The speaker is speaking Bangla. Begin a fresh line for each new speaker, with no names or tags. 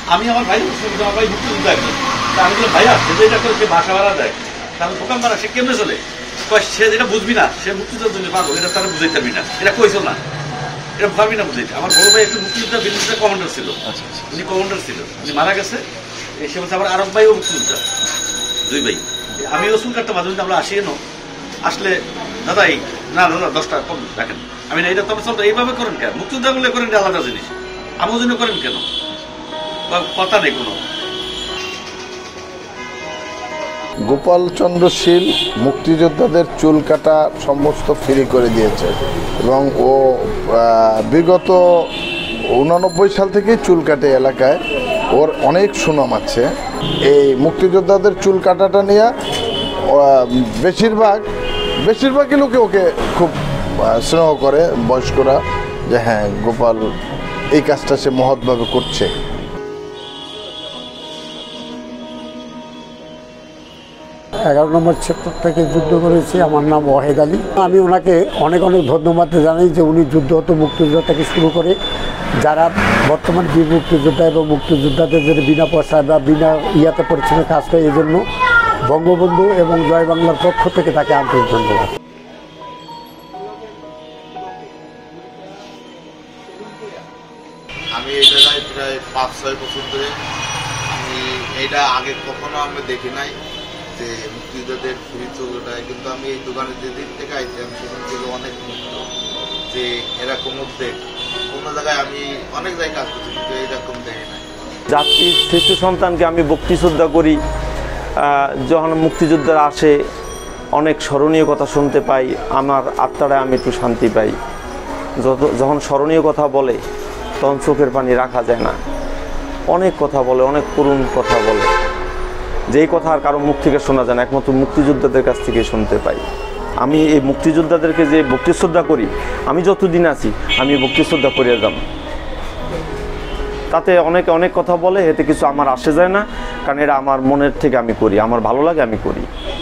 আমি আমার ভাই আমার ভাই মুক্তিযোদ্ধা একজন, তা আমি বললাম ভাইয়া সে যেটা করে সে বাসা ভাড়া দেয়, তাহলে দোকান ভাড়া সে কেমনে চলে? সে যেটা বুঝবি না, সে মুক্তিযোদ্ধার জন্য পাগল, এটা তারা বুঝাইতে পারবি না, এটা কইছো না, এটা ভাবি না বুঝাইতে। আমার বড় ভাই একটু মুক্তিযোদ্ধা বিদেশে কমান্ডার ছিল, উনি কমান্ডার ছিল, উনি মারা গেছে। সে বলছে আমার আরব ভাইও মুক্তিযোদ্ধা, দুই ভাই। আমি রসুন কাটতে মাঝে মধ্যে আমরা আসি এনো, আসলে দাদা এই না দাদা 10 টাকা কম রাখেন। আমি না এটা তবে চলতো এইভাবে করেন কেন? মুক্তিযোদ্ধা গুলো করেন আলাদা জিনিস, আমার জন্য করেন কেন? কথা নেই কোনো।
গোপাল চন্দ্র শীল মুক্তিযোদ্ধাদের চুল কাটা সমস্ত ফ্রি করে দিয়েছে এবং ও বিগত 89 সাল থেকেই চুল কাটে এলাকায়, ওর অনেক সুনাম আছে। এই মুক্তিযোদ্ধাদের চুল কাটাটা নিয়ে বেশিরভাগই লোকে ওকে খুব স্নেহ করে বয়স্করা, যে হ্যাঁ গোপাল এই কাজটা সে মহৎভাবে করছে।
11 নম্বর সেক্টর থেকে যুদ্ধ করেছি। আমার নাম ওয়াহেদ আলী। আমি ওনাকে অনেক অনেক ধন্যবাদ জানাই যে উনি যুদ্ধ মুক্তিযোদ্ধা থেকে শুরু করে যারা বর্তমান বীর মুক্তিযোদ্ধা এবং মুক্তিযোদ্ধাদের যদি বিনা পয়সা বা বিনা ইয়াতে পরিশ্রমে কাজ করে, এই জন্য বঙ্গবন্ধু এবং জয় বাংলার পক্ষ থেকে তাকে আন্তরিক ধন্যবাদ।
আমি এই জায়গায় প্রায় 5-6 বছর ধরে, আমি এইটা আগে কখনো আমি দেখি নাই যে মুক্তিযোদ্ধাদের ফ্রি চুলটায়, কিন্তু আমি এই দোকানে যেদিন থেকে আইছি আমি সেদিন থেকে অনেক মুক্ত যে এরকম উদ্যোগ কোনো জায়গায়, আমি অনেক জায়গায় কাজ করছি কিন্তু এইরকম দেখি নাই।
জাতির শিশু সন্তানকে আমি ভক্তি শ্রদ্ধা করি, যখন মুক্তিযোদ্ধারা আসে অনেক স্মরণীয় কথা শুনতে পাই, আমার আত্মাটায় আমি একটু শান্তি পাই। যখন স্মরণীয় কথা বলে তখন চোখের পানি রাখা যায় না। অনেক কথা বলে, অনেক করুণ কথা বলে, যেই কথা আর কারো মুখ থেকে শোনা যায় না, একমাত্র মুক্তিযোদ্ধাদের কাছ থেকে শুনতে পাই। আমি এই মুক্তিযোদ্ধাদেরকে যে ভক্তি শ্রদ্ধা করি, আমি যতদিন আছি আমি ভক্তি শ্রদ্ধা করিয়া যাব। তাতে অনেকে অনেক কথা বলে, এতে কিছু আমার আসে যায় না, কারণ এটা আমার মনের থেকে আমি করি, আমার ভালো লাগে আমি করি।